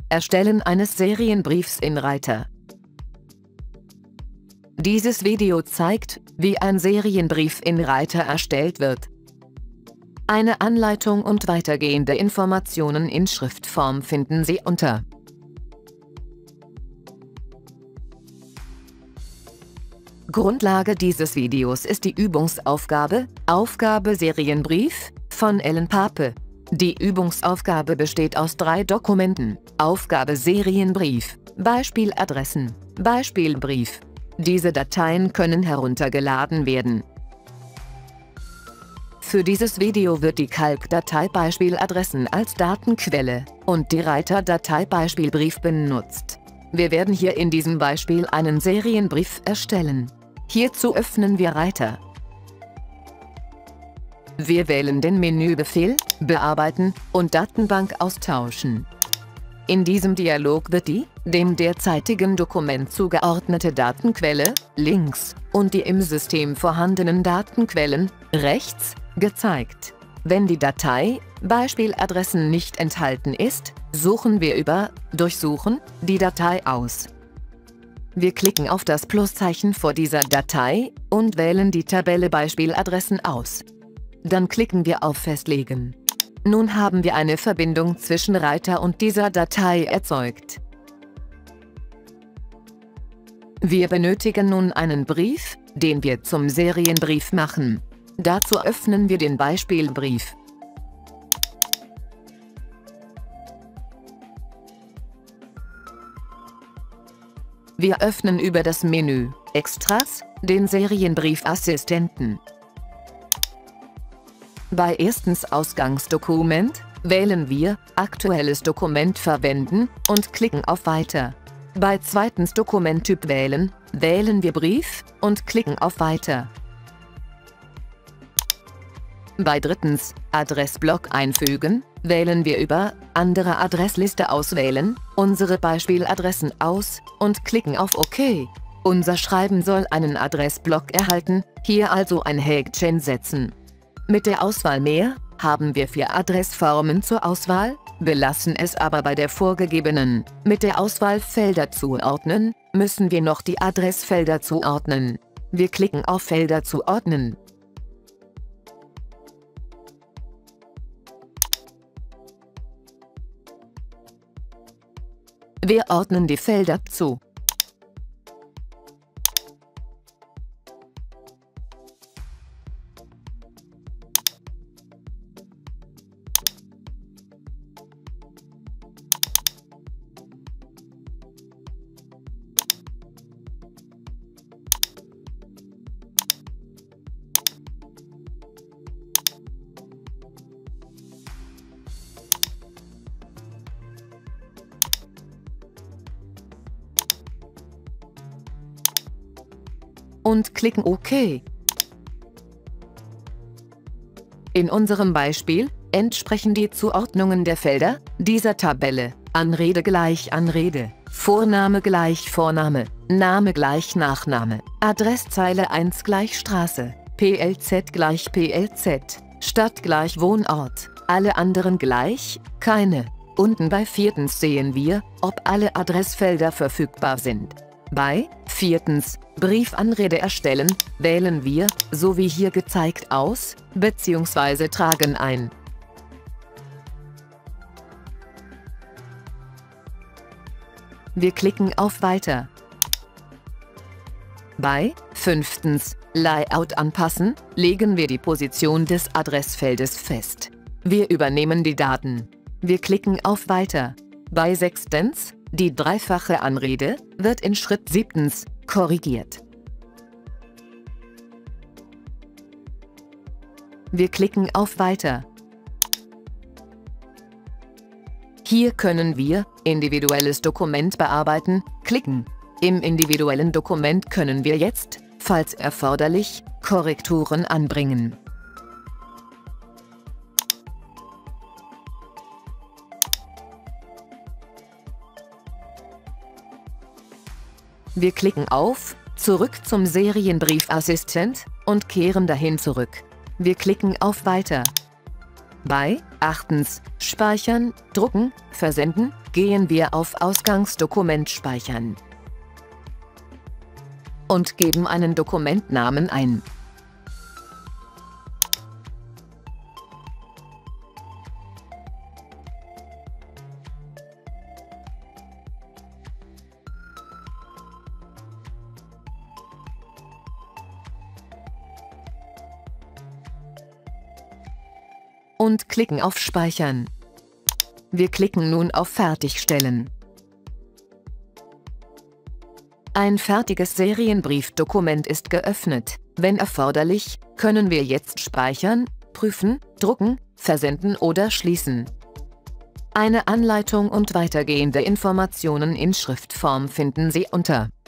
Erstellen eines Serienbriefs in Reiter. Dieses Video zeigt, wie ein Serienbrief in Reiter erstellt wird. Eine Anleitung und weitergehende Informationen in Schriftform finden Sie unter. Grundlage dieses Videos ist die Übungsaufgabe, Aufgabe Serienbrief, von Ellen Pape. Die Übungsaufgabe besteht aus 3 Dokumenten. Aufgabe Serienbrief, Beispieladressen, Beispielbrief. Diese Dateien können heruntergeladen werden. Für dieses Video wird die Calc-Datei Beispieladressen als Datenquelle und die Reiter-Datei Beispielbrief benutzt. Wir werden hier in diesem Beispiel einen Serienbrief erstellen. Hierzu öffnen wir Reiter. Wir wählen den Menübefehl Bearbeiten und Datenbank austauschen. In diesem Dialog wird die dem derzeitigen Dokument zugeordnete Datenquelle links und die im System vorhandenen Datenquellen rechts gezeigt. Wenn die Datei Beispieladressen nicht enthalten ist, suchen wir über Durchsuchen die Datei aus. Wir klicken auf das Pluszeichen vor dieser Datei und wählen die Tabelle Beispieladressen aus. Dann klicken wir auf Festlegen. Nun haben wir eine Verbindung zwischen Reiter und dieser Datei erzeugt. Wir benötigen nun einen Brief, den wir zum Serienbrief machen. Dazu öffnen wir den Beispielbrief. Wir öffnen über das Menü Extras den Serienbriefassistenten. Bei erstens Ausgangsdokument wählen wir Aktuelles Dokument verwenden und klicken auf Weiter. Bei zweitens Dokumenttyp wählen wir Brief und klicken auf Weiter. Bei drittens Adressblock einfügen wählen wir über Andere Adressliste auswählen unsere Beispieladressen aus und klicken auf OK. Unser Schreiben soll einen Adressblock erhalten, hier also ein Häkchen setzen. Mit der Auswahl Mehr haben wir 4 Adressformen zur Auswahl, belassen es aber bei der vorgegebenen. Mit der Auswahl Felder zuordnen müssen wir noch die Adressfelder zuordnen. Wir klicken auf Felder zuordnen. Wir ordnen die Felder zu. Und klicken OK. In unserem Beispiel entsprechen die Zuordnungen der Felder dieser Tabelle Anrede gleich Anrede, Vorname gleich Vorname, Name gleich Nachname, Adresszeile 1 gleich Straße, PLZ gleich PLZ, Stadt gleich Wohnort, alle anderen gleich, keine. Unten bei viertens sehen wir, ob alle Adressfelder verfügbar sind. Bei viertens Briefanrede erstellen wählen wir, so wie hier gezeigt, aus bzw. tragen ein. Wir klicken auf Weiter. Bei fünftens Layout anpassen legen wir die Position des Adressfeldes fest. Wir übernehmen die Daten. Wir klicken auf Weiter. Bei sechstens die dreifache Anrede wird in Schritt 7. korrigiert. Wir klicken auf Weiter. Hier können wir Individuelles Dokument bearbeiten, klicken. Im individuellen Dokument können wir jetzt, falls erforderlich, Korrekturen anbringen. Wir klicken auf Zurück zum Serienbriefassistent und kehren dahin zurück. Wir klicken auf Weiter. Bei achtens Speichern, Drucken, Versenden Gehen wir auf Ausgangsdokument speichern und geben einen Dokumentnamen ein. Und klicken auf Speichern. Wir klicken nun auf Fertigstellen. Ein fertiges Serienbriefdokument ist geöffnet. Wenn erforderlich, können wir jetzt speichern, prüfen, drucken, versenden oder schließen. Eine Anleitung und weitergehende Informationen in Schriftform finden Sie unter